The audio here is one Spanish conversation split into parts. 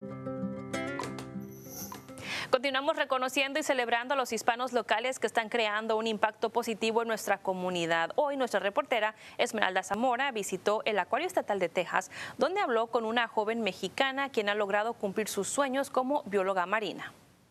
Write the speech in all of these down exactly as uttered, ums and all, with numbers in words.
Continuamos reconociendo y celebrando a los hispanos locales que están creando un impacto positivo en nuestra comunidad. Hoy nuestra reportera Esmeralda Zamora visitó el Acuario Estatal de Texas, donde habló con una joven mexicana quien ha logrado cumplir sus sueños como bióloga marina.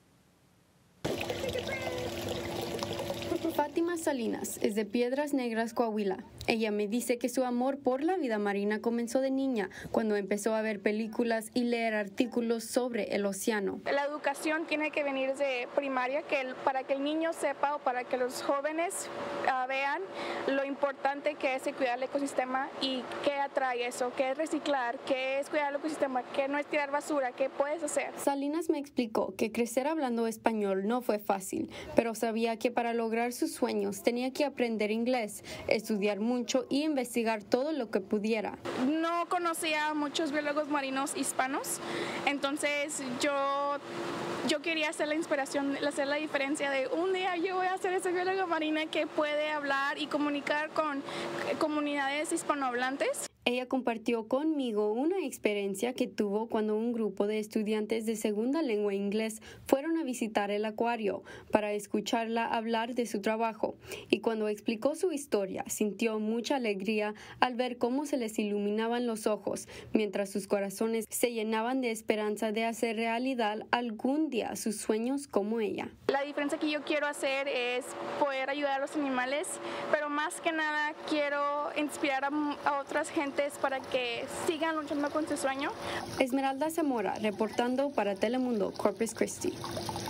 Fátima Salinas es de Piedras Negras, Coahuila. Ella me dice que su amor por la vida marina comenzó de niña, cuando empezó a ver películas y leer artículos sobre el océano. La educación tiene que venir desde primaria, que el, para que el niño sepa o para que los jóvenes uh, vean lo importante que es cuidar el ecosistema y qué atrae eso, qué es reciclar, qué es cuidar el ecosistema, qué no es tirar basura, qué puedes hacer. Salinas me explicó que crecer hablando español no fue fácil, pero sabía que para lograr sus sueños tenía que aprender inglés, estudiar mucho y investigar todo lo que pudiera. No conocía a muchos biólogos marinos hispanos, entonces yo, yo quería hacer la inspiración, hacer la diferencia de un día yo voy a ser ese biólogo marina que puede hablar y comunicar con comunidades hispanohablantes. Ella compartió conmigo una experiencia que tuvo cuando un grupo de estudiantes de segunda lengua inglés fueron a visitar el acuario para escucharla hablar de su trabajo. Y cuando explicó su historia, sintió mucha alegría al ver cómo se les iluminaban los ojos, mientras sus corazones se llenaban de esperanza de hacer realidad algún día sus sueños como ella. La diferencia que yo quiero hacer es poder ayudar a los animales, pero más que nada quiero inspirar a, a otras gentes para que sigan luchando con su sueño. Esmeralda Zamora, reportando para Telemundo, Corpus Christi.